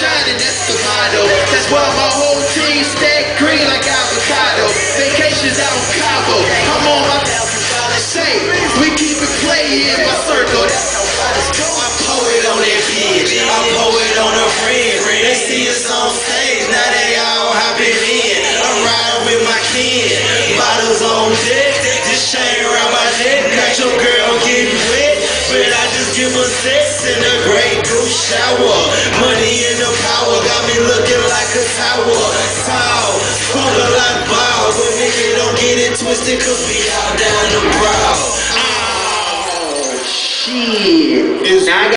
shining, that's the motto. That's why my whole team stack green like avocado. Vacations out in Cabo, I'm on my say, we keep it play here in my circle. That's how fighters go. I pour it on that bitch, I pour it on her friend. They see us on stage, now they all hopping in. I'm riding with my kid, bottles on deck, this chain around my neck. Got your girl getting wet, but I just give her sex in a great goose shower. Money and the power got me looking like a tower. Tall, fuck a lot of balls, but nigga don't get it twisted, cause we all down the brow. Oh, shit. It's